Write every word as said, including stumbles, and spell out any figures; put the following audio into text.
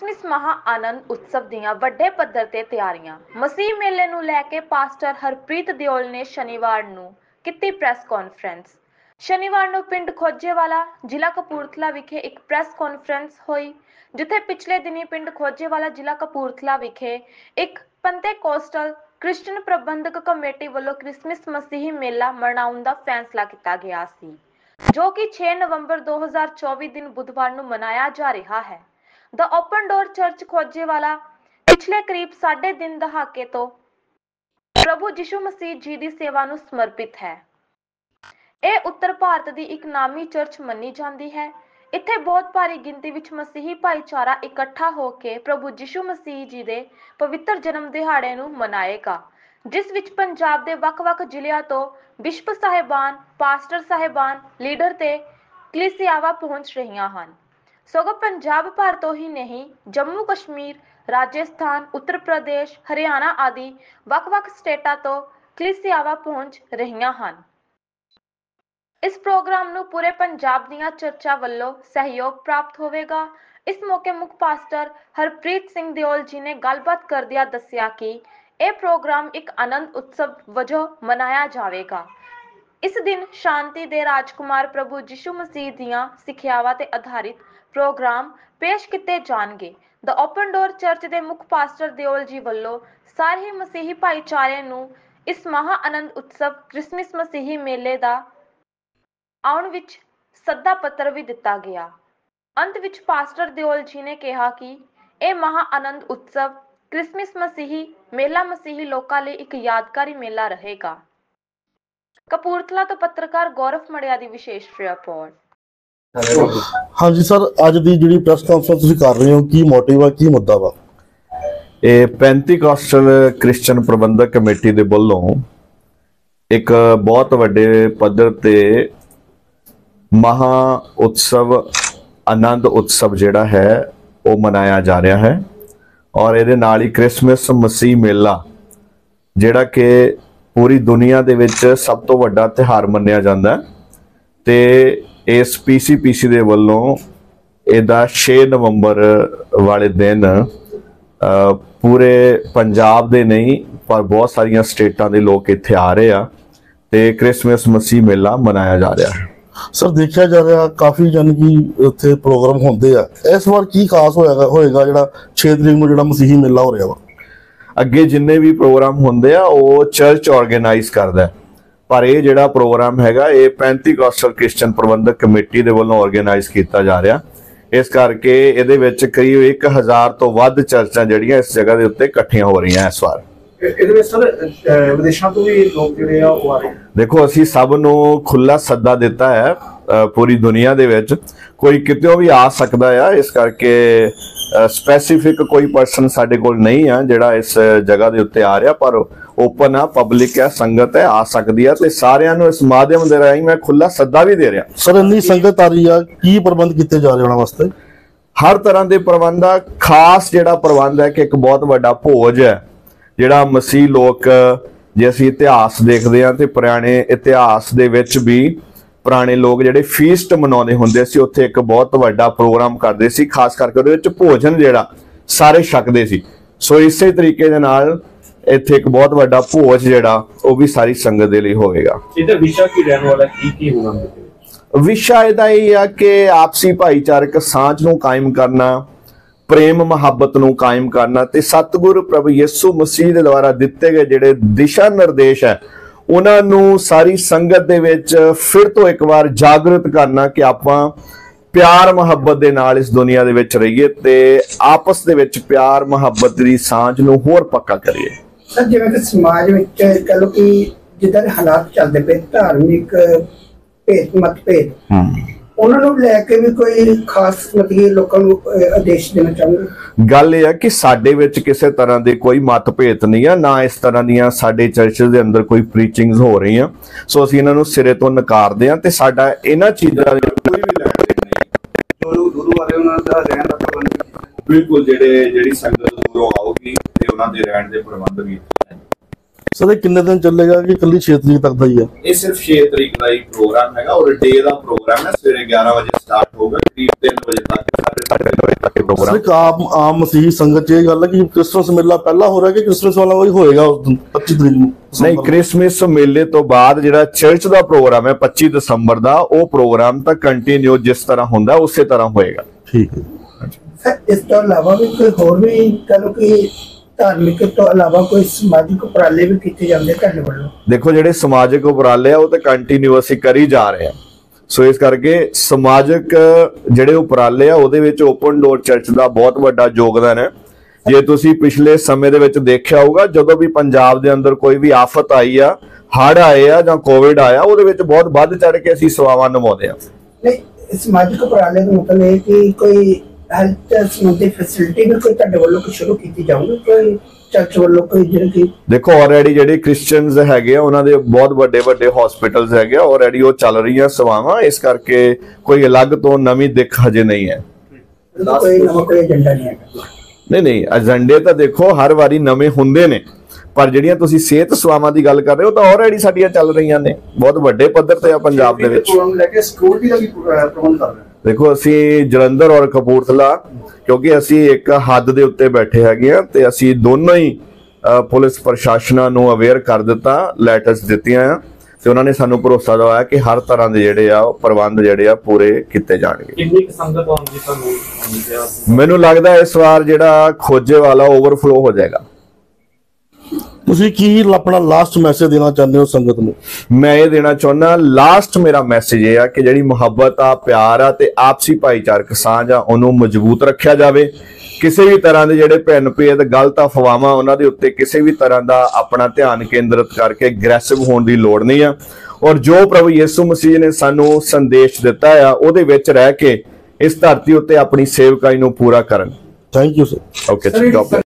Christmas महा आनंद उत्सव दीयां वड्डे पद्धर ते तैयारियां। मसीह मेले नूं लैके पास्टर हरप्रीत दियोल ने शनिवार नूं कीती प्रैस कॉन्फ्रेंस। शनिवार नूं पिंड खोजेवाला जिला कपूरथला विखे एक प्रैस कॉन्फ्रेंस हुई, जिथे पिछले दिनी पिंड खोजेवाला जिला कपूरथला विखे एक पेंटेकोस्टल क्रिश्चियन प्रबंधक कमेटी वालों क्रिसमस मसीही मेला मनाउण दा फैसला किया गया सी, जो कि छे नवंबर दो हज़ार चौबीस दिन बुधवार नूं मनाया जा रहा है। The open door church Khojewala पिछले करीब साढ़े तीन दहाके तो प्रभु यीशु मसीह जी की सेवा नूं समर्पित है। यह उत्तर भारत की एक नामी चर्च मनी जाती है। इत्थे बहुत भारी गिनती विच मसीही भाईचारा इकट्ठा होकर प्रभु यीशु मसीह जी के पवित्र जन्म दिहाड़े नूं मनाएगा, जिस विच पंजाब के वख-वख जिलिਆਂ तो बिशप साहिबान, पास्टर साहिबान, लीडर ते कलीसियावां पहुंच रही हैं। सगों पंजाब भर तो ही नहीं, जम्मू कश्मीर, राजस्थान, उत्तर प्रदेश, हरियाणा आदि वख-वख स्टेटां तो कलीसियावां पहुंच रही हैं। इस प्रोग्राम नूं पूरे पंजाब दीयां चर्चां वल्लों सहयोग प्राप्त होवेगा। इस मौके मुख पास्टर हरप्रीत सिंह दियोल जी ने गलबात करदिया दस्सिया कि यह प्रोग्राम एक आनंद उत्सव वजों मनाया जाएगा। इस दिन शांति दे राजकुमार प्रभु यीशु मसीह दीयां सिक्ख्यावां ते आधारित प्रोग्राम पेश किए जाएंगे। द ओपन डोर चर्च के मुख पास्टर दियोल जी वल्लों सारे मसीही भाईचारे नूं इस महा आनंद उत्सव क्रिसमस मसीही मेले का आउण विच सद्दा पत्र भी दिता गया। अंत विच पास्टर दियोल जी ने कहा कि यह महा आनंद उत्सव क्रिसमस मसीही मेला मसीही लोकां लई एक यादगारी मेला रहेगा। कपूरथला तो पत्रकार गौरव मड़िया की विशेष रिपोर्ट। हाँ जी सर, अज की जी प्रैस कॉन्फ्रेंस तुसीं कर रहे हो, की मोटिव है, की मुद्दा वा? ये पेंटीकोस्टल क्रिश्चियन प्रबंधक कमेटी दे वल्लों एक बहुत वड्डे पद्धर ते महा उत्सव आनंद उत्सव जिहड़ा है वो मनाया जा रहा है, और इहदे नाल ही क्रिसमस मसीह मेला जिहड़ा कि पूरी दुनिया दे विच सब तो वड्डा तिहार मन्निया जांदा है। ते इस पी सी पी सी दे वल्लों इहदा छे नवंबर वाले दिन पूरे पंजाब दे नहीं पर बहुत सारिया स्टेटां दे लोग इत्थे आ रहे आ ते क्रिसमस मसीह मेला मनाया जा रहा है। सर देखा जा रहा काफ़ी यानी कि उत्थे प्रोग्राम होंदे आ, इस बार की खास होएगा होएगा जिहड़ा छे तरीक नूं जिहड़ा मसीही मेला हो रहा वा? अगे जिन्ने भी प्रोग्राम होंदे आ वो चर्च ऑर्गेनाइज करदा है, पर यह जिहड़ा प्रोग्राम हैगा ये पेंटीकोस्टल क्रिश्चियन प्रबंधक कमेटी दे वल्लों ऑर्गेनाइज किया जा रहा। इस करके इहदे विच करीब एक हज़ार तो वध चर्चां जिहड़ियां इस जगह दे उत्ते इकट्ठियां हो रही हैं इस बार। देखो असी सब नूं खुला सद्दा दिता है, पूरी दुनिया दे विच कोई कितों भी आ सकता है। इस करके स्पैसीफिक कोई पर्सन साडे कोल नहीं है जिहड़ा इस जगह दे उत्ते आ रहा, पर ओपन है, पब्लिक है, संगत है, आ सकती है। ते सारियां नूं इस माध्यम दे राहीं मैं खुला सद्दा भी दे रहा। सर इन्नी संगत आ रही है, की प्रबंध किए जा रहे उन्हां वास्ते? हर तरह के प्रबंध आ। खास जिहड़ा प्रबंध है कि एक बहुत वड्डा भोज है जिहड़ा मसीह लोग जे असीं इतिहास देखते हैं तो पुराने इतिहास दे विच भी पुराने लोग जिहड़े फीस्ट मनाउंदे हुंदे सी, उत्थे एक बहुत वड्डा प्रोग्राम करदे सी, खास करके उहदे विच भोजन जिहड़ा सारे छकदे सी। सो इसे तरीके दे नाल इत्थे एक बहुत वड्डा भोज जिहड़ा वो भी सारी संगत दे लई होवेगा। इहदा विशा की रहण वाला की की होना? विशा इहदा इह आ कि आपसी भाईचारक सांझ नूं कायम करना, प्रेम मुहब्बत नूं कायम करना ते सतगुरु प्रभु यीशु मसीह दे द्वारा दिते गए जिहड़े दिशा निर्देश है उन्हां नूं सारी संगत दे विच फिर तो एक बार जागृत करना कि आपां प्यार मुहब्बत दे नाल इस दुनिया दे विच रहीए ते आपस दे विच प्यार मुहब्बत दी सांझ नूं होर पक्का करिए। सर जिवें कि समाज विच कह लो कि जिद्दां दे हालात चलदे पे धार्मिक भेद मतभेद उन्होंने लैके भी कोई खास मतलब लोगों को आदेश देना चाहूंगा? गल यह है कि साडे विच किसी तरह के कोई मतभेद नहीं है, ना इस तरह दियां साडे चर्चेस दे अंदर कोई प्रीचिंग्स हो रही हैं। सो असीं इन्हां नूं सिरे तो नकारदे हां ते साडा इन्हां चीज़ां दे कोई भी लैण देण नहीं। जो गुरु वाले उन्हां दा रहण दा प्रबंध बिल्कुल जिहड़े जिहड़ी संगत दूरों आउगी ते उन्हां दे रहण दे प्रबंध भी ਸਰ ਇਹ ਕਿੰਨੇ ਦਿਨ ਚੱਲੇਗਾ ਕਿ ਇਕੱਲੀ ਛੇ ਤਰੀਕ ਤੱਕ ਦਾ ਹੀ ਹੈ? ਇਹ ਸਿਰਫ ਛੇ ਤਰੀਕ ਦਾ ਹੀ ਪ੍ਰੋਗਰਾਮ ਹੈਗਾ ਔਰ ਡੇ ਦਾ ਪ੍ਰੋਗਰਾਮ ਹੈ। ਸਵੇਰੇ ਗਿਆਰਾਂ ਵਜੇ ਸਟਾਰਟ ਹੋਗਾ, ਕਰੀਬ ਤਿੰਨ ਵਜੇ ਤੱਕ ਸਾਢੇ ਤਿੰਨ ਵਜੇ ਤੱਕ ਇਹ ਪ੍ਰੋਗਰਾਮ। ਸਰ ਆਮ ਆਮ ਮਸੀਹੀ ਸੰਗਤ 'ਚ ਇਹ ਗੱਲ ਹੈ ਕਿ ਕ੍ਰਿਸਮਸ ਮੇਲਾ ਪਹਿਲਾਂ ਹੋ ਰਿਹਾ ਕਿ ਕ੍ਰਿਸਮਸ ਵਾਲਾ ਵही ਹੋਏਗਾ ਉਸ ਦਿਨ ਪੱਚੀ ਤਰੀਕ ਨੂੰ? ਨਹੀਂ, ਕ੍ਰਿਸਮਸ ਮੇਲੇ ਤੋਂ ਬਾਅਦ ਜਿਹੜਾ ਚਰਚ ਦਾ ਪ੍ਰੋਗਰਾਮ ਹੈ ਪੱਚੀ ਦਸੰਬਰ ਦਾ, ਉਹ ਪ੍ਰੋਗਰਾਮ ਤਾਂ ਕੰਟੀਨਿਊ ਜਿਸ ਤਰ੍ਹਾਂ ਹੁੰਦਾ ਉਸੇ ਤਰ੍ਹਾਂ ਹੋਏਗਾ। ਠੀਕ ਹੈ ਸਰ ਇਸ ਤੋਂ ਇਲਾਵਾ ਵੀ ਕੋਈ ਹੋਰ ਵੀ ਕਹੋ ਕਿ ਧਾਰਮਿਕ ਤੋਂ ਇਲਾਵਾ ਕੋਈ ਸਮਾਜਿਕ ਉਪਰਾਲੇ ਵੀ ਕੀਤੇ ਜਾਂਦੇ ਤੁਹਾਡੇ ਵੱਲੋਂ? ਦੇਖੋ ਜਿਹੜੇ ਸਮਾਜਿਕ ਉਪਰਾਲੇ ਆ ਉਹ ਤਾਂ ਕੰਟੀਨਿਊ ਅਸੀਂ ਕਰੀ ਜਾ ਰਹੇ ਹਾਂ। ਸੋ ਇਸ ਕਰਕੇ ਸਮਾਜਿਕ ਜਿਹੜੇ ਉਪਰਾਲੇ ਆ ਉਹਦੇ ਵਿੱਚ ਓਪਨ ਡੋਰ ਚਰਚ ਦਾ ਬਹੁਤ ਵੱਡਾ ਯੋਗਦਾਨ ਹੈ। ਜੇ ਤੁਸੀਂ ਪਿਛਲੇ ਸਮੇਂ ਦੇ ਵਿੱਚ ਦੇਖਿਆ ਹੋਊਗਾ, ਜਦੋਂ ਵੀ ਪੰਜਾਬ ਦੇ ਅੰਦਰ ਕੋਈ ਵੀ ਆਫਤ ਆਈ ਆ, ਹੜ੍ਹ ਆਏ ਆ ਜਾਂ ਕੋਵਿਡ ਆਇਆ, ਉਹਦੇ ਵਿੱਚ ਬਹੁਤ ਵੱਧ ਚੜ ਕੇ ਅਸੀਂ ਸੇਵਾਵਾਂ ਨਿਭਾਉਂਦੇ ਆ। ਨਹੀਂ, ਸਮਾਜਿਕ ਉਪਰਾਲੇ ਦਾ ਮਤਲਬ ਇਹ ਕਿ ਕੋਈ ਹੈਲਥ ਸੰਬੰਧੀ ਫੈਸਿਲਿਟੀ ਵੀ ਕੋਈ ਤੁਹਾਡੇ ਵੱਲੋਂ ਸ਼ੁਰੂ ਕੀਤੀ ਜਾਊਗੀ, ਕੋਈ ਚਰਚ ਵੱਲੋਂ ਕੋਈ ਜਿਹੜੇ ਕਿ? ਦੇਖੋ ਆਲਰੇਡੀ ਜਿਹੜੇ ਕ੍ਰਿਸਚੀਅਨਸ ਹੈਗੇ ਆ ਉਹਨਾਂ ਦੇ ਬਹੁਤ ਵੱਡੇ ਵੱਡੇ ਹਸਪੀਟਲਸ ਹੈਗੇ ਆ, ਆਲਰੇਡੀ ਉਹ ਚੱਲ ਰਹੀਆਂ ਸੇਵਾਵਾਂ। ਇਸ ਕਰਕੇ ਕੋਈ ਅਲੱਗ ਤੋਂ ਨਵੀਂ ਦਿੱਖ ਹਜੇ ਨਹੀਂ ਹੈ। ਕੋਈ ਨਵਾਂ ਕੋਈ ਏਜੰਡਾ ਨਹੀਂ ਹੈ? ਨਹੀਂ ਨਹੀਂ, ਏਜੰਡੇ ਤਾਂ ਦੇਖੋ ਹਰ ਵਾਰੀ ਨਵੇਂ ਹੁੰਦੇ ਨੇ, ਪਰ ਜਿਹੜੀਆਂ ਤੁਸੀਂ ਸਿਹਤ ਸੇਵਾਵਾਂ ਦੀ ਗੱਲ ਕਰ ਰਹੇ ਹੋ ਤਾਂ ਆਲਰੇਡੀ ਸਾਡੀਆਂ ਚੱਲ ਰਹੀਆਂ ਨੇ ਬਹੁਤ ਵੱਡੇ ਪੱਧਰ ਤੇ ਆ ਪੰਜਾਬ ਦੇ ਵਿੱਚ। ਲੈ ਕੇ ਸਿਕਿਉਰਿਟੀ ਦਾ ਵੀ ਪ੍ਰਬੰਧ ਕਰ ਰਹੇ ਹਾਂ। ਦੇਖੋ ਅਸੀਂ ਜਲੰਧਰ ਔਰ ਕਪੂਰਥਲਾ, ਕਿਉਂਕਿ ਅਸੀਂ ਇੱਕ ਹੱਦ ਦੇ ਉੱਤੇ ਬੈਠੇ ਹੈਗੇ ਆ ਤੇ ਅਸੀਂ ਦੋਨੋਂ ਹੀ ਪੁਲਿਸ ਪ੍ਰਸ਼ਾਸਨਾਂ ਨੂੰ ਅਵੇਅਰ ਕਰ ਦਿੱਤਾ, ਲੈਟਰਸ ਦਿੱਤੀਆਂ ਆ ਤੇ ਉਹਨਾਂ ਨੇ ਸਾਨੂੰ ਭਰੋਸਾ ਦਿਵਾਇਆ ਕਿ ਹਰ ਤਰ੍ਹਾਂ ਦੇ ਜਿਹੜੇ ਆ ਉਹ ਪ੍ਰਬੰਧ ਜਿਹੜੇ ਆ ਪੂਰੇ ਕੀਤੇ ਜਾਣਗੇ। ਕਿੰਨੀ ਸੰਗਤ ਆਉਂਦੀ ਤੁਹਾਨੂੰ? ਮੈਨੂੰ ਲੱਗਦਾ ਇਸ ਵਾਰ ਜਿਹੜਾ ਖੋਜੇ ਵਾਲਾ ਓਵਰਫਲੋ ਹੋ ਜਾਏਗਾ। ਤੁਸੀਂ ਕੀ ਆਪਣਾ ਲਾਸਟ ਮੈਸੇਜ ਦੇਣਾ ਚਾਹੁੰਦੇ ਹੋ ਸੰਗਤ ਨੂੰ? ਮੈਂ ਇਹ ਦੇਣਾ ਚਾਹੁੰਦਾ, ਲਾਸਟ ਮੇਰਾ ਮੈਸੇਜ ਇਹ ਆ ਕਿ ਜਿਹੜੀ ਮੁਹੱਬਤ ਆ, ਪਿਆਰ ਆ ਤੇ ਆਪਸੀ ਭਾਈਚਾਰਕ ਸਾਂਝ ਆ, ਉਹਨੂੰ ਮਜ਼ਬੂਤ ਰੱਖਿਆ ਜਾਵੇ। ਕਿਸੇ ਵੀ ਤਰ੍ਹਾਂ ਦੇ ਜਿਹੜੇ ਭਿੰਨ ਭੇਦ, ਗਲਤ ਅਫਵਾਹਾਂ, ਉਹਨਾਂ ਦੇ ਉੱਤੇ ਕਿਸੇ ਵੀ ਤਰ੍ਹਾਂ ਦਾ ਆਪਣਾ ਧਿਆਨ ਕੇਂਦਰਿਤ ਕਰਕੇ ਅਗਰੈਸਿਵ ਹੋਣ ਦੀ ਲੋੜ ਨਹੀਂ ਆ। ਔਰ ਜੋ ਪ੍ਰਭੂ ਯਿਸੂ ਮਸੀਹ ਨੇ ਸਾਨੂੰ ਸੰਦੇਸ਼ ਦਿੱਤਾ ਆ, ਉਹਦੇ ਵਿੱਚ ਰਹਿ ਕੇ ਇਸ ਧਰਤੀ ਉੱਤੇ ਆਪਣੀ ਸੇਵਕਾਈ ਨੂੰ ਪੂਰਾ ਕਰਨ। Thank you sir. ਓਕੇ,